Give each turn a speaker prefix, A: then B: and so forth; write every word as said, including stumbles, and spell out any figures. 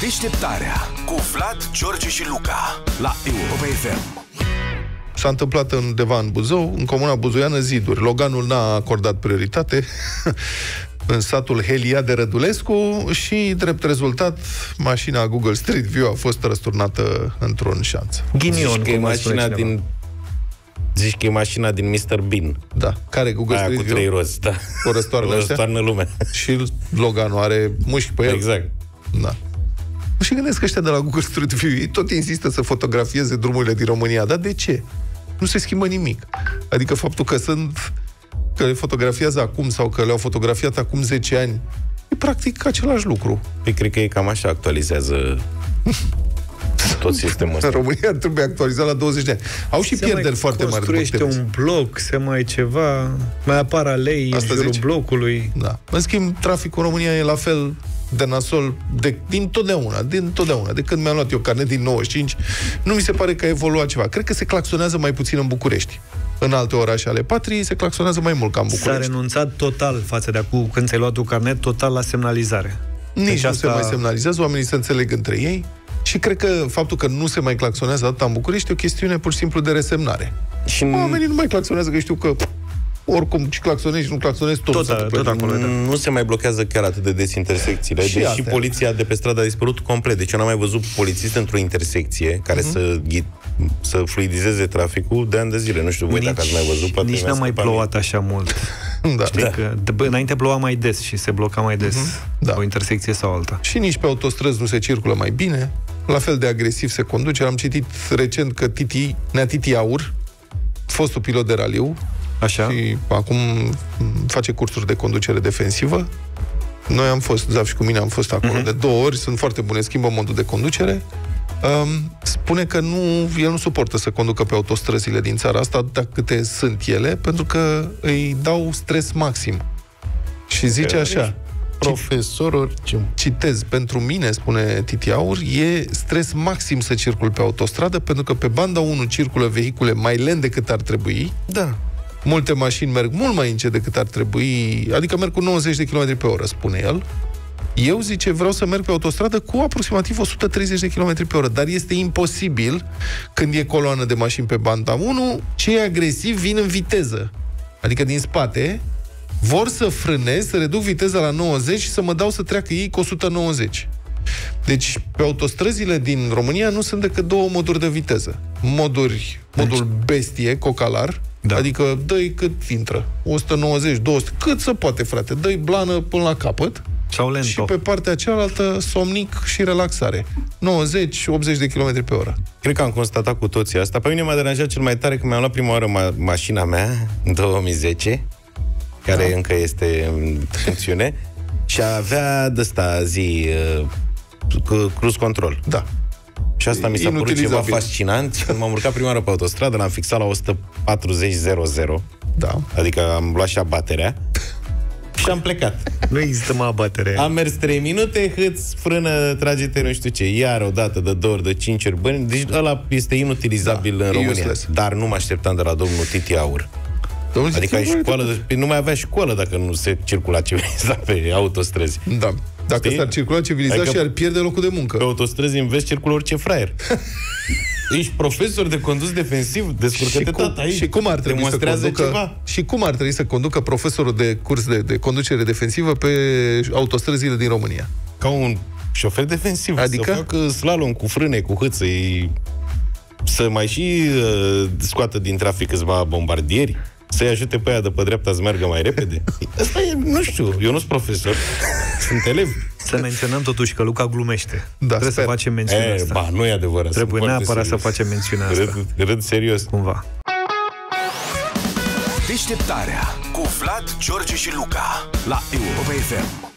A: Deșteptarea cu Vlad, George și Luca la Europa F M.
B: S-a întâmplat undeva în Buzău, în comuna buzoiană, Ziduri. Loganul n-a acordat prioritate în satul Helia de Rădulescu și, drept rezultat, mașina Google Street View a fost răsturnată într-un șanț.
C: Ghinion, zici că e mașina din... Zici că e mașina din mister Bean.
B: Da. Care Google
C: Aia
B: Street
C: cu
B: View?
C: trei roți, da.
B: O răstoarnă ăștia?
C: Răstoarnă lumea.
B: Și Loganul are mușchi pe el.
C: Exact.
B: Da. Și gândesc că ăștia de la Google Street View, ei tot insistă să fotografieze drumurile din România. Dar de ce? Nu se schimbă nimic. Adică faptul că sunt, că le fotografiază acum sau că le-au fotografiat acum zece ani, e practic același lucru.
C: Păi cred că ei cam așa actualizează tot sistemul ăsta.
B: România trebuie actualizat la douăzeci de ani. Au și se pierderi foarte mari. Se
D: mai construiește un bloc, se mai ceva, mai apar alei în jurul zici? blocului.
B: Da. În schimb, traficul în România e la fel de nasol de, din totdeauna, din totdeauna. De când mi-am luat eu carnet din nouăzeci și cinci, nu mi se pare că a evoluat ceva. Cred că se claxonează mai puțin în București. În alte orașe ale patriei se claxonează mai mult ca în București.
D: S-a renunțat total față de acum, când ți-ai luat tu carnet, total la semnalizare.
B: Nici deci nu asta... se mai semnalizează, oamenii se înțeleg între ei și cred că faptul că nu se mai claxonează atât în București e o chestiune pur și simplu de resemnare. Și oamenii nu mai claxonează, că știu că oricum și claxonezi și nu claxonezi, tot, tot, tot acolo.
C: Nu se mai blochează chiar atât de des intersecțiile. Și deși poliția de pe stradă a dispărut complet. Deci eu n-am mai văzut polițist într-o intersecție care uh-huh. să, să fluidizeze traficul de ani de zile. Nu știu voi nici, dacă ați mai văzut. Poate
D: nici n-a mai plouat așa mult.
B: Da.
D: Știi da. că de, înainte ploua mai des și se bloca mai des uh-huh.
B: da.
D: o intersecție sau alta.
B: Și nici pe autostrăzi nu se circulă mai bine. La fel de agresiv se conduce. Am citit recent că Titi, Nea Titi Aur, fostul pilot de raliu,
D: așa.
B: Și acum face cursuri de conducere defensivă. Noi am fost, Zaf și cu mine am fost acolo uh-huh. de două ori, sunt foarte bune, schimbă modul de conducere. Um, spune că nu, el nu suportă să conducă pe autostrăzile din țara asta, atâta câte sunt ele, pentru că îi dau stres maxim. Și zice așa,
C: profesorul,
B: citez, pentru mine, spune Titi Aur, e stres maxim să circul pe autostradă, pentru că pe banda unu circulă vehicule mai lent decât ar trebui.
C: Da.
B: Multe mașini merg mult mai încet decât ar trebui, adică merg cu nouăzeci de kilometri pe oră, spune el. Eu, zice, vreau să merg pe autostradă cu aproximativ o sută treizeci de kilometri pe oră, dar este imposibil când e coloană de mașini pe banda unu, cei agresivi vin în viteză. Adică din spate vor să frânez, să reduc viteza la nouăzeci și să mă dau să treacă ei cu o sută nouăzeci. Deci, pe autostrăzile din România nu sunt decât două moduri de viteză. Moduri, modul bestie, cocalar, da. Adică dă-i cât intră. o sută nouăzeci, două sute, cât se poate, frate. Dă-i blană până la capăt.
D: Sau lento.
B: Și pe partea cealaltă, somnic și relaxare. nouăzeci optzeci de kilometri pe oră.
C: Cred că am constatat cu toții asta. Pe mine m-a deranjat cel mai tare că mi-am luat prima oară ma- mașina mea, în două mii zece, care da. încă este în funcțiune, și avea de-asta zi uh, cruise control.
B: Da.
C: Și asta mi s-a părut ceva fascinant. Când m-am urcat prima oară pe autostradă, l-am fixat la o sută patruzeci zero zero.
B: Da.
C: Adică am luat și abaterea și am plecat.
D: Nu există mai abatere.
C: Am mers trei minute, hâț, frână, trage-te, nu știu ce. Iar o dată, de două ori, de cinci ori bani. Deci ăla este inutilizabil da, în România. Useless. Dar nu mă așteptam de la domnul Titi Aur. Domnul adică ai școală, de... nu mai avea școală dacă nu se circula civilizat pe autostrăzi.
B: Da. Dacă
C: Știi?
B: s-ar circula civilizat adică și ar pierde locul de muncă.
C: Pe autostrăzi în vest circulă orice fraier. Ești profesor de condus defensiv, descurcă-te tata aici.
B: Și cum ar trebui să conducă, ceva? Și cum ar trebui să conducă profesorul de curs de, de conducere defensivă pe autostrăzile din România?
C: Ca un șofer defensiv.
B: Adică?
C: Să facă slalom cu frâne, cu hâță, să mai și uh, scoată din trafic câțiva bombardieri, să-i ajute pe aia de pe dreapta să meargă mai repede. Asta e, nu știu, eu nu sunt profesor, sunt elev.
D: Să menționăm totuși că Luca glumește.
B: Da,
D: Trebuie
B: sper.
D: să facem mențiunea
C: e,
D: asta.
C: Ba, nu e adevărat.
D: Trebuie neapărat să facem mențiunea asta.
C: Râd, râd serios.
D: Cumva.
A: Deșteptarea cu Vlad, George și Luca la Europa F M.